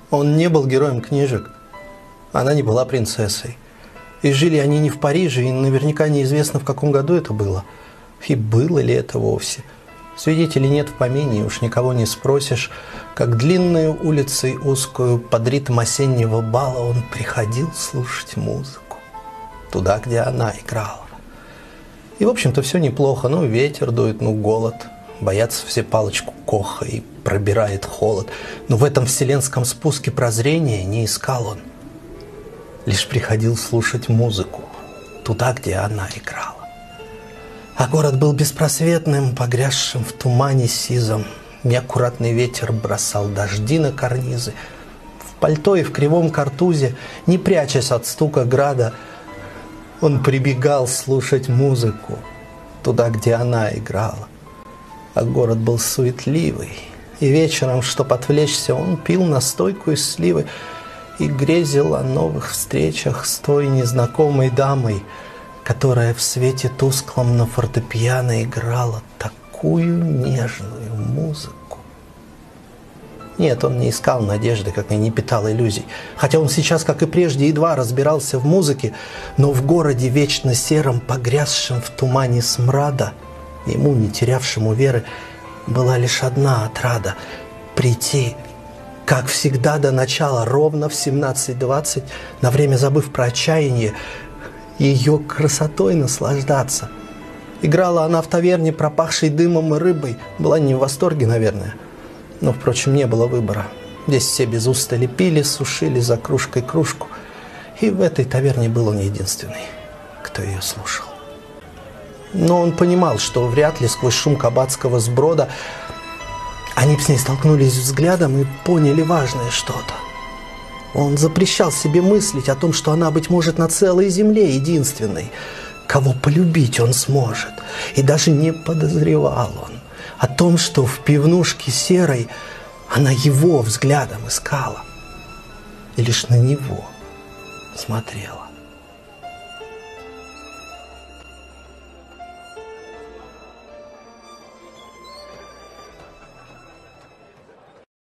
Он не был героем книжек, она не была принцессой. И жили они не в Париже, и наверняка неизвестно, в каком году это было. И было ли это вовсе. Свидетелей нет в помине, и уж никого не спросишь, как длинную улицей узкую под ритм осеннего бала он приходил слушать музыку. Туда, где она играла. И, в общем-то, все неплохо. Ну, ветер дует, ну, голод. Боятся все палочку Коха, и пробирает холод. Но в этом вселенском спуске прозрения не искал он. Лишь приходил слушать музыку. Туда, где она играла. А город был беспросветным, погрязшим в тумане сизом. Неаккуратный ветер бросал дожди на карнизы. В пальто и в кривом картузе, не прячась от стука града, он прибегал слушать музыку туда, где она играла. А город был суетливый, и вечером, чтоб отвлечься, он пил настойку из сливы и грезил о новых встречах с той незнакомой дамой, которая в свете тусклом на фортепиано играла такую нежную музыку. Нет, он не искал надежды, как и не питал иллюзий. Хотя он сейчас, как и прежде, едва разбирался в музыке, но в городе вечно сером, погрязшем в тумане смрада, ему, не терявшему веры, была лишь одна отрада – прийти, как всегда, до начала, ровно в 17:20, на время забыв про отчаяние, ее красотой наслаждаться. Играла она в таверне, пропахшей дымом и рыбой. Была не в восторге, наверное. Но, впрочем, не было выбора. Здесь все без устали пили, сушили за кружкой кружку. И в этой таверне был он единственный, кто ее слушал. Но он понимал, что вряд ли сквозь шум кабацкого сброда они б с ней столкнулись взглядом и поняли важное что-то. Он запрещал себе мыслить о том, что она, быть может, на целой земле единственной, кого полюбить он сможет. И даже не подозревал он о том, что в пивнушке серой она его взглядом искала и лишь на него смотрела.